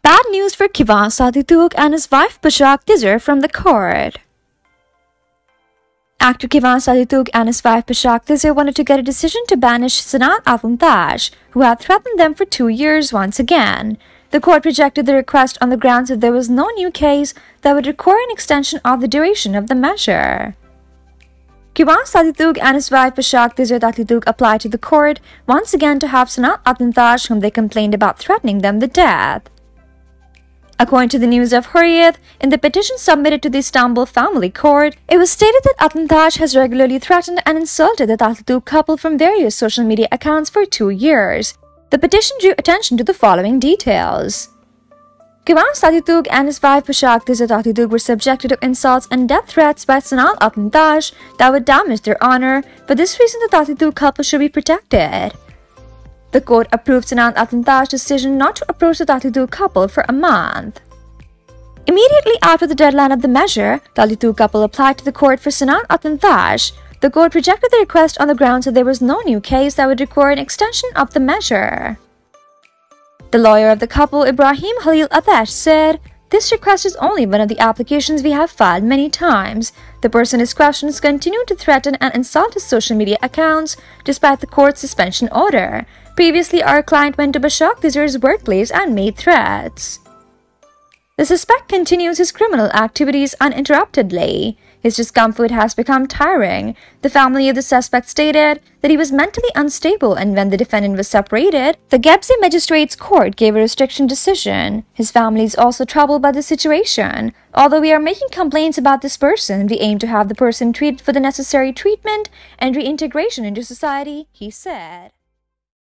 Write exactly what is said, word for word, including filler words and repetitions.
Bad news for Keyvan Sadiq and his wife Başak Dizer from the court. Actor Keyvan Sadiq and his wife Başak Dizer wanted to get a decision to banish Sanat Altuntaş, who had threatened them for two years once again. The court rejected the request on the grounds that there was no new case that would require an extension of the duration of the measure. Keyvan Sadiq and his wife Başak Dizer applied to the court once again to have Sanat Altuntaş, whom they complained about threatening them with death. According to the News of Hurriyet, in the petition submitted to the Istanbul Family Court, it was stated that Altuntaş has regularly threatened and insulted the Tatlıtuğ couple from various social media accounts for two years. The petition drew attention to the following details. Keyvan Sadiq and his wife Başak Dizer were subjected to insults and death threats by Sanat Altuntaş that would damage their honor. For this reason, the Tatlıtuğ couple should be protected. The court approved Sanat Altuntaş's decision not to approach the Tatlıtuğ couple for a month. Immediately after the deadline of the measure, the Tatlıtuğ couple applied to the court for Sanat Altuntaş. The court rejected the request on the grounds that there was no new case that would require an extension of the measure. The lawyer of the couple, Ibrahim Halil Ateş, said, "This request is only one of the applications we have filed many times. The person in question has continued to threaten and insult his social media accounts despite the court's suspension order. Previously, our client went to Başak Dizer's workplace and made threats." The suspect continues his criminal activities uninterruptedly. His discomfort has become tiring. The family of the suspect stated that he was mentally unstable, and when the defendant was separated, the Gebze Magistrates Court gave a restriction decision. His family is also troubled by the situation. Although we are making complaints about this person, we aim to have the person treated for the necessary treatment and reintegration into society, he said.